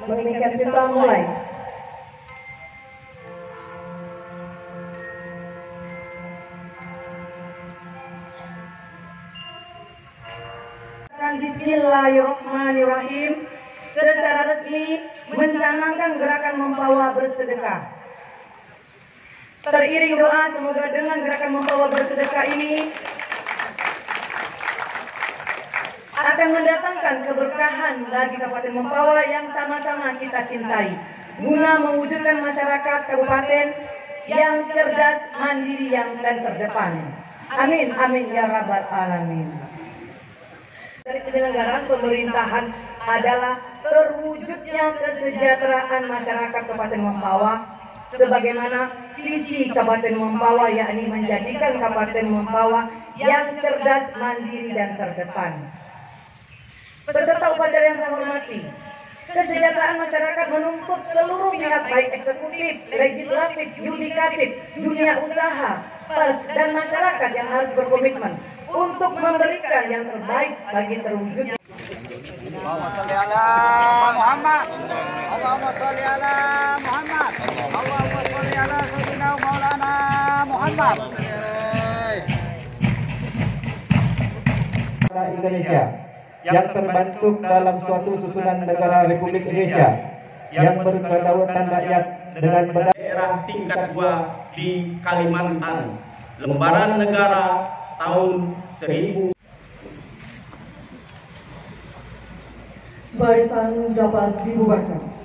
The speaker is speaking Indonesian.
menginginkan kita mulai. Bismillahirrahmanirrahim. Secara resmi mencanangkan gerakan membawa bersedekah. Teriring doa, semoga dengan gerakan membawa bersedekah ini akan mendatangkan keberkahan bagi Kabupaten Mempawah yang sama-sama kita cintai, guna mewujudkan masyarakat kabupaten yang cerdas, mandiri, dan terdepan. Amin, amin ya rabbal alamin. Dari penyelenggaraan pemerintahan adalah terwujudnya kesejahteraan masyarakat Kabupaten Mempawah sebagaimana visi Kabupaten Mempawah, yakni menjadikan Kabupaten Mempawah yang cerdas, mandiri, dan terdepan. Peserta upacara yang saya hormati, kesejahteraan masyarakat menuntut seluruh pihak baik eksekutif, legislatif, yudikatif, dunia usaha, pers, dan masyarakat yang harus berkomitmen untuk memberikan yang terbaik bagi terwujudnya. Allahumma sholli ala Muhammad. Allahumma sholli ala Muhammad. Allahumma sholli ala sayyidina Maulana Muhammad. Indonesia yang terbentuk dalam suatu susunan negara Republik Indonesia yang berkedaulatan rakyat dengan daerah tingkat 2 di Kalimantan, lembaran negara tahun 1000. Barisan dapat dibubarkan.